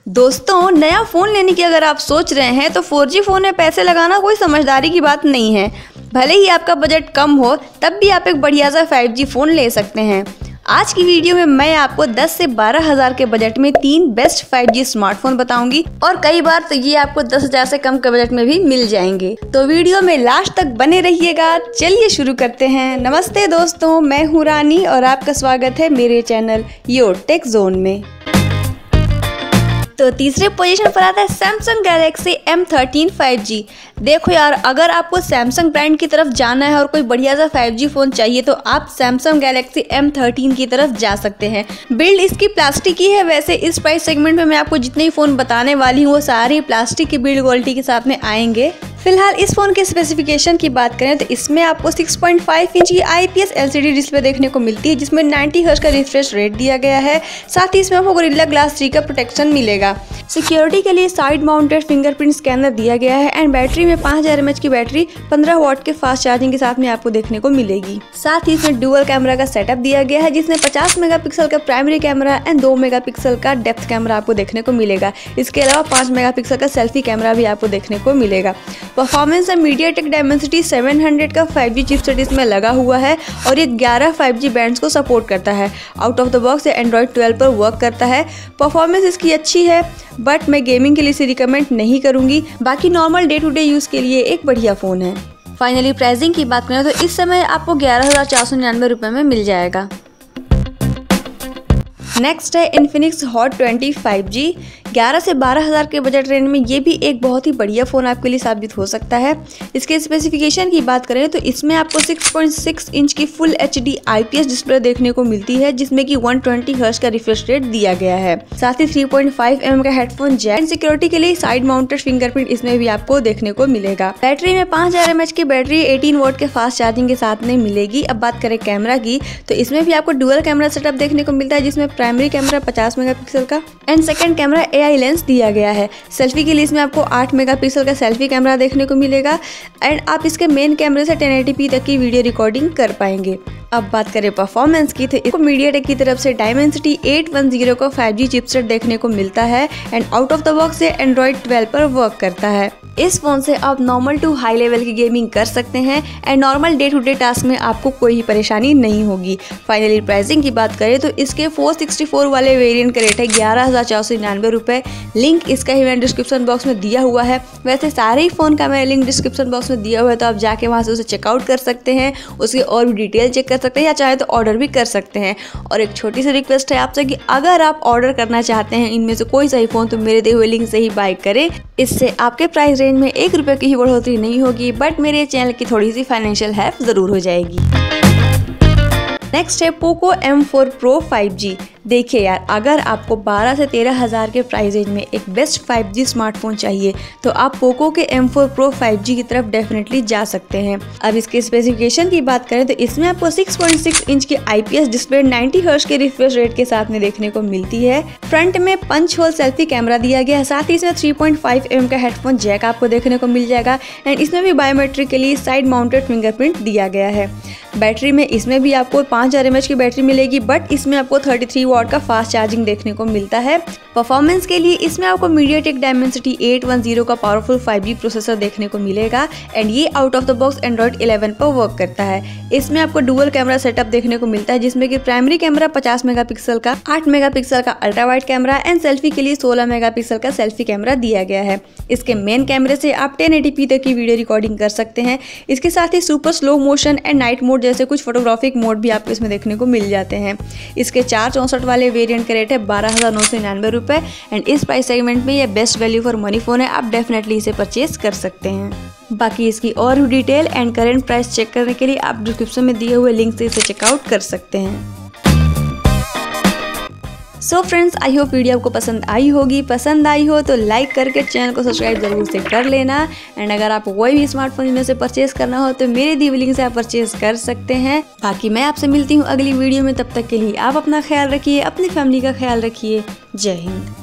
दोस्तों, नया फ़ोन लेने की अगर आप सोच रहे हैं तो 4G फ़ोन में पैसे लगाना कोई समझदारी की बात नहीं है। भले ही आपका बजट कम हो तब भी आप एक बढ़िया सा 5G फ़ोन ले सकते हैं। आज की वीडियो में मैं आपको 10 से 12 हज़ार के बजट में 3 बेस्ट 5G स्मार्टफोन बताऊंगी और कई बार तो ये आपको 10,000 से कम के बजट में भी मिल जाएंगे। तो वीडियो में लास्ट तक बने रहिएगा। चलिए शुरू करते हैं। नमस्ते दोस्तों, मैं हूँ रानी और आपका स्वागत है मेरे चैनल योर टेक जोन में। तो तीसरे पोजीशन पर आता है सैमसंग गैलेक्सी M13 5G। देखो यार, अगर आपको सैमसंग ब्रांड की तरफ जाना है और कोई बढ़िया सा 5G फ़ोन चाहिए तो आप सैमसंग गैलेक्सी M13 की तरफ जा सकते हैं। बिल्ड इसकी प्लास्टिक की है। वैसे इस प्राइस सेगमेंट में मैं आपको जितने ही फ़ोन बताने वाली हूँ वो सारे प्लास्टिक की बिल्ड क्वालिटी के साथ में आएंगे। फिलहाल इस फोन के स्पेसिफिकेशन की बात करें तो इसमें आपको 6.5 इंच की IPS LCD डिस्प्ले देखने को मिलती है जिसमें 90 हर्ट्ज का रिफ्रेश रेट दिया गया है। साथ ही इसमें आपको गोरिल्ला ग्लास 3 का प्रोटेक्शन मिलेगा। सिक्योरिटी के लिए साइड माउंटेड फिंगरप्रिंट स्कैनर दिया गया है एंड बैटरी में 5000 mAh की बैटरी 15 वॉट के फास्ट चार्जिंग के साथ में आपको देखने को मिलेगी। साथ ही इसमें डुअल कैमरा का सेटअप दिया गया है जिसमें 50 मेगापिक्सल का प्राइमरी कैमरा एंड 2 मेगापिक्सल का डेप्थ कैमरा आपको देखने को मिलेगा। इसके अलावा 5 मेगापिक्सल का सेल्फी कैमरा भी आपको देखने को मिलेगा। परफॉर्मेंस है MediaTek Dimensity 700 का 5G चिपसेट इसमें लगा हुआ है और ये 11 5G बैंड्स को सपोर्ट करता है। आउट ऑफ द बॉक्स ये Android 12 पर वर्क करता है। परफॉर्मेंस इसकी अच्छी है बट मैं गेमिंग के लिए इसे रिकमेंड नहीं करूंगी। बाकी normal day to day use के लिए एक बढ़िया फ़ोन है। फाइनली प्राइसिंग की बात करें तो इस समय आपको 11,499 रुपये में मिल जाएगा। नेक्स्ट है Infinix Hot 20 5G। 11 से 12 हज़ार के बजट रेंज में ये भी एक बहुत ही बढ़िया फ़ोन आपके लिए साबित हो सकता है। इसके स्पेसिफिकेशन की बात करें तो इसमें आपको 6.6 इंच की फुल HD IPS डिस्प्ले देखने को मिलती है जिसमें कि 120 हर्ट्ज का रिफ्रेश रेट दिया गया है। साथ ही 3.5 mm का हेडफोन जैक एंड सिक्योरिटी के लिए साइड माउंटेड फिंगरप्रिंट इसमें भी आपको देखने को मिलेगा। बैटरी में 5000 mAh की बैटरी 18 वॉट के फास्ट चार्जिंग के साथ में मिलेगी। अब बात करें कैमरा की तो इसमें भी आपको डुअल कैमरा सेटअप देखने को मिलता है जिसमें प्राइमरी कैमरा 50 मेगापिक्सल का and second camera AI lens दिया गया है। सेल्फी के लिए इसमें आपको 8 मेगापिक्सल का सेल्फी कैमरा देखने को मिलेगा एंड आप इसके मेन कैमरे से 1080p तक की वीडियो रिकॉर्डिंग कर पाएंगे। अब बात करें परफॉर्मेंस की तो इसको MediaTek की तरफ से Dimensity 810 का 5G चिपसेट देखने को मिलता है and out of the box से Android 12 पर वर्क करता है। इस फोन से आप नॉर्मल टू हाई लेवल की गेमिंग कर सकते हैं and normal day to day task में आपको कोई परेशानी नहीं होगी। फाइनली प्राइसिंग की बात करें तो इसके 464 वाले वेरिएंट का रेट है 11,499 रुपये। लिंक इसका ही मैंने डिस्क्रिप्शन बॉक्स में दिया हुआ है। वैसे सारे ही फ़ोन का मैंने लिंक डिस्क्रिप्शन बॉक्स में दिया हुआ है तो आप जाके वहाँ से उसे चेकआउट कर सकते हैं, उसके और भी डिटेल चेक कर सकते हैं या चाहे तो ऑर्डर भी कर सकते हैं। और एक छोटी सी रिक्वेस्ट है आपसे कि अगर आप ऑर्डर करना चाहते हैं इनमें से कोई सही फ़ोन तो मेरे दिए हुए लिंक से ही बाय करें। इससे आपके प्राइस रेंज में 1 रुपये की ही बढ़ोतरी नहीं होगी बट मेरे चैनल की थोड़ी सी फाइनेंशियल हेल्प ज़रूर हो जाएगी। नेक्स्ट है पोको M4 Pro 5G। देखिए यार, अगर आपको 12 से 13 हज़ार के प्राइस रेंज में एक बेस्ट 5G स्मार्टफोन चाहिए तो आप पोको के M4 Pro 5G की तरफ डेफिनेटली जा सकते हैं। अब इसके स्पेसिफिकेशन की बात करें तो इसमें आपको 6.6 इंच की IPS डिस्प्ले 90 हर्ट्ज के रिफ्रेश रेट के साथ में देखने को मिलती है। फ्रंट में पंच होल सेल्फी कैमरा दिया गया है। साथ ही इसमें 3.5 mm का हेडफोन जैक आपको देखने को मिल जाएगा एंड इसमें भी बायोमेट्रिक के लिए साइड माउंटेड फिंगरप्रिंट दिया गया है। बैटरी में इसमें भी आपको 5000 mAh की बैटरी मिलेगी बट इसमें आपको 33 वॉट का फास्ट चार्जिंग देखने को मिलता है। परफॉर्मेंस के लिए इसमें आपको MediaTek Dimensity 810 का पावरफुल 5G प्रोसेसर देखने को मिलेगा एंड ये out of the box Android 11 पर वर्क करता है। इसमें आपको डुअल कैमरा सेटअप देखने को मिलता है जिसमें कि प्राइमरी कैमरा 50 मेगापिक्सल का, 8 मेगापिक्सल का ultra wide camera and selfie के लिए 16 मेगापिक्सल का सेल्फी कैमरा दिया गया है। इसके मेन कैमरे से आप 1080p तक की वीडियो रिकॉर्डिंग कर सकते हैं। इसके साथ ही super slow motion and night mode जैसे कुछ फोटोग्राफिक मोड भी आपको इसमें देखने को मिल जाते हैं। इसके 464 वाले वेरिएंट का रेट है 12,999 रुपये एंड इस प्राइस सेगमेंट में ये best value for money phone है। आप डेफिनेटली इसे परचेज कर सकते हैं। बाकी इसकी और भी detail and current price check करने के लिए आप डिस्क्रिप्शन में दिए हुए लिंक से इसे चेकआउट कर सकते हैं। So friends, I hope video आपको पसंद आई होगी। पसंद आई हो तो लाइक करके चैनल को सब्सक्राइब जरूर से कर लेना एंड अगर आपको कोई भी स्मार्टफोन इनमें से परचेज करना हो तो मेरे दी हुई लिंक से आप परचेज कर सकते हैं। बाकी मैं आपसे मिलती हूँ अगली वीडियो में। तब तक के लिए आप अपना ख्याल रखिए, अपनी फैमिली का ख्याल रखिए। जय हिंद।